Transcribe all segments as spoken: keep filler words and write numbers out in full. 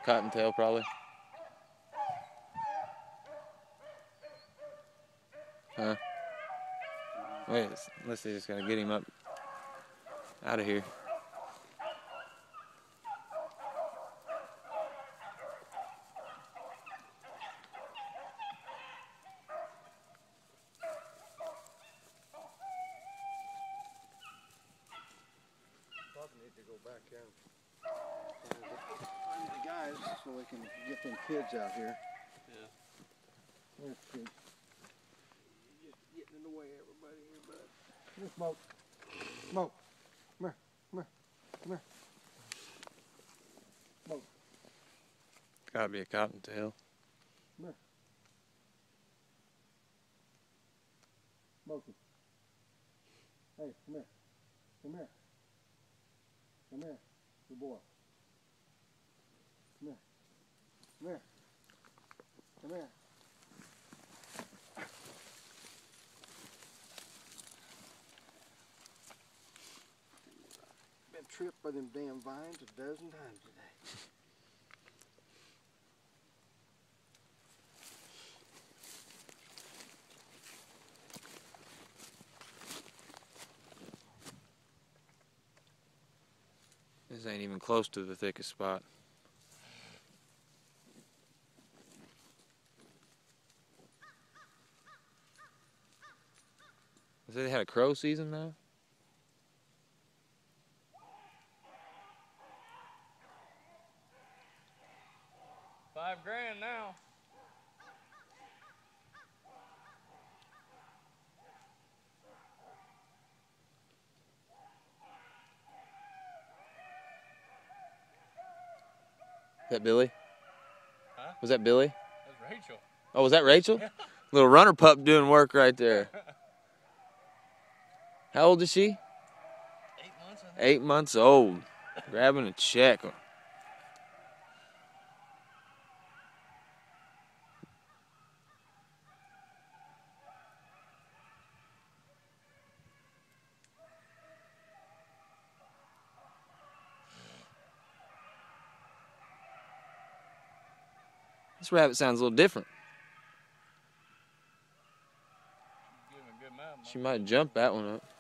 Cottontail, probably. Huh? Wait, unless they just gotta get him up out of here. Probably need to go back in. Find the guys so we can get them kids out here. Yeah. There's kids. You're just getting in the way, everybody here, bud. Here, Smoke. Smoke. Come here. Come here. Come here. Smoke. Gotta be a cottontail. Come here. Smokey. Hey, come here. Come here. Come here. Good boy. Come here. Come here. Come here. Been tripped by them damn vines a dozen times today. This ain't even close to the thickest spot. Is it they had a crow season now? Five grand now. Is that Billy? Huh? Was that Billy? That's Rachel. Oh, was that Rachel? Yeah. Little runner pup doing work right there. How old is she? Eight months, I think. Eight months old. Grabbing a check. This rabbit sounds a little different. She's giving a good amount. She might jump that one up.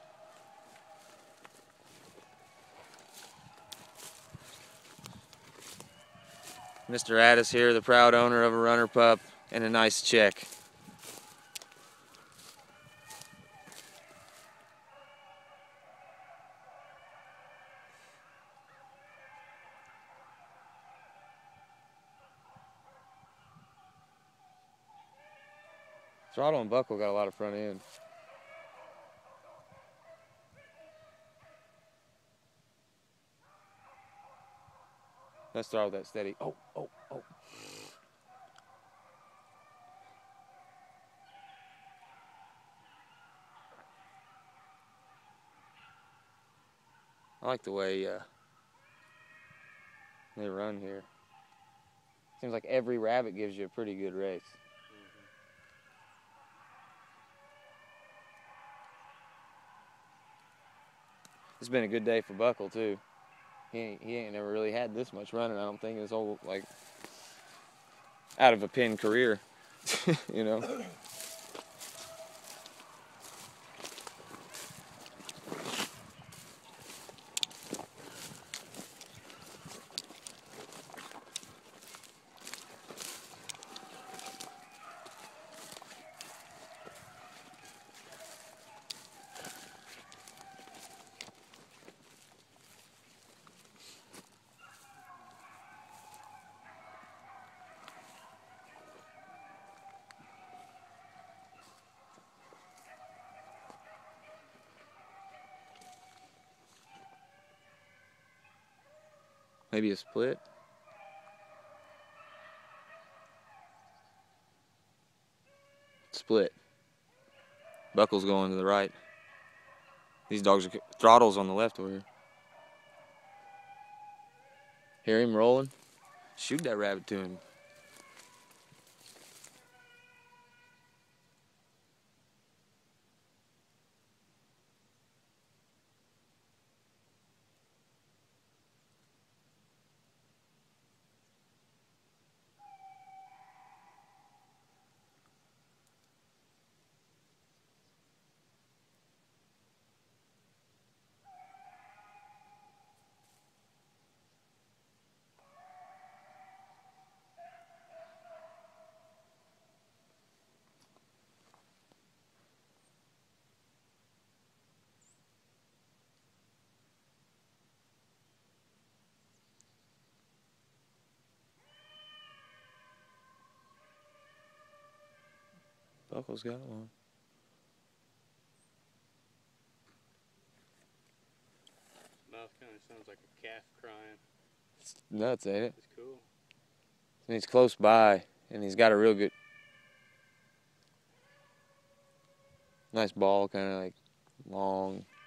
Mister Addis here, the proud owner of a runner pup and a nice check. Throttle and Buckle got a lot of front end. Let's start with that steady. Oh, oh, oh. I like the way uh, they run here. Seems like every rabbit gives you a pretty good race. It's been a good day for Buckle too. He ain't, he ain't never really had this much running, I don't think, in his whole, like, out of a pin career, you know. Maybe a split. Split. Buckle's going to the right. These dogs are throttles on the left over here. Hear him rolling? Shoot that rabbit to him. Buckle's got one. Mouth kind of sounds like a calf crying. It's nuts, ain't it? It's cool. And he's close by, and he's got a real good, nice ball, kind of like long.